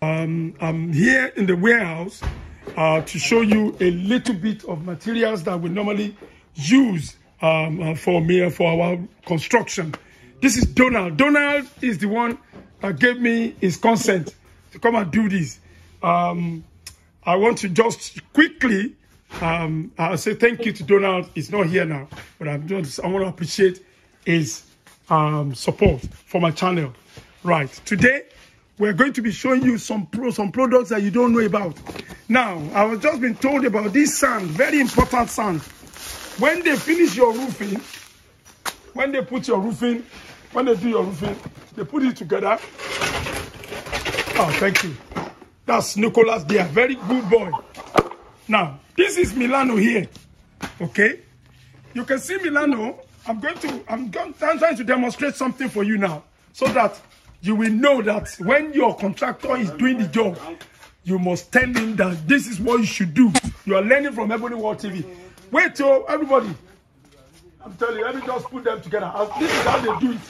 I'm here in the warehouse to show you a little bit of materials that we normally use for our construction. This is Donald. Donald is the one that gave me his consent to come and do this. I want to just quickly I'll say thank you to Donald. He's not here now, but I want to appreciate his support for my channel. Right, today we're going to be showing you some products that you don't know about. Now, I was just been told about this sand, very important sand. When they finish your roofing, when they do your roofing, they put it together. Oh, thank you. That's Nicholas there, very good boy. Now, this is Milano here, okay? You can see Milano. I'm trying to demonstrate something for you now, so that you will know that when your contractor is doing the job, you must tell him that this is what you should do. You are learning from Ebony World TV. Wait till everybody. I'm telling you, let me just put them together. This is how they do it.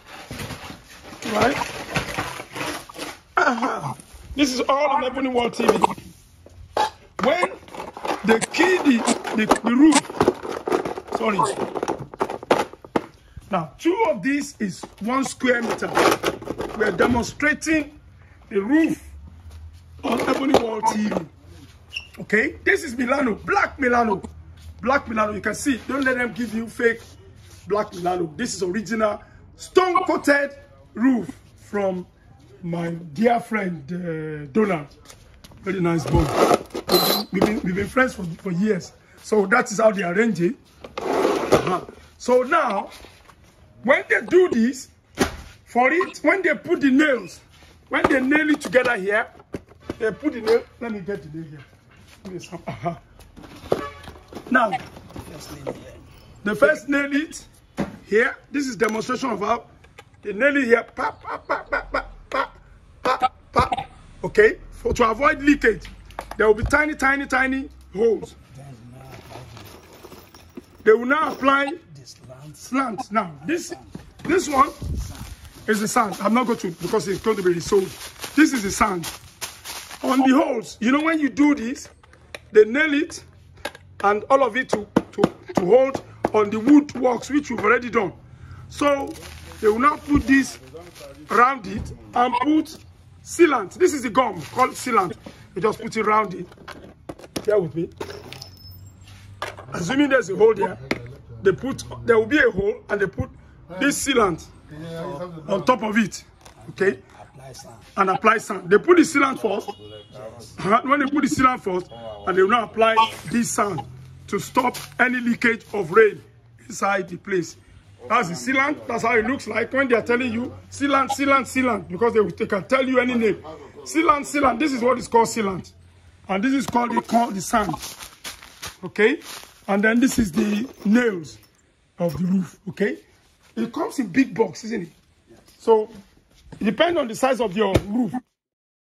Right? This is all on Ebony World TV. When they key the roof, sorry. Now, 2 of these is 1 square meter. We're demonstrating the roof on Ebony World TV. Okay, this is Milano, black Milano. Black Milano, you can see, don't let them give you fake black Milano. This is original stone-coated roof from my dear friend, Donald. Very nice boy. We've been friends for years. So that is how they arrange it. So now, when they do this, for it, when they put the nails, when they nail it together here, they put the nail. Let me get the nail here. Give me some. Now, the first nail it here. This is demonstration of how they nail it here. Pa, pa, pa, pa, pa, pa, pa, pa. Okay, to avoid leakage, there will be tiny holes. They will now apply slant. Now, this one is the sand. I'm not going to, because it's going to be resold. This is the sand. On the holes, you know, when you do this, they nail it and all of it to hold on the wood works which you've already done. So they will now put this around it and put sealant. This is the gum called sealant. You just put it around it. Bear with me. Assuming there's a hole there, there will be a hole and they put this sealant on top of it, okay, and apply sand. They put the sealant first. When they put the sealant first, and they will now apply this sand to stop any leakage of rain inside the place. That's the sealant. That's how it looks like when they are telling you sealant, sealant, sealant, because they can tell you any name. Sealant, sealant. This is what is called sealant, and this is called the sand. Okay, and then this is the nails of the roof. Okay. It comes in big box, isn't it? So it depends on the size of your roof.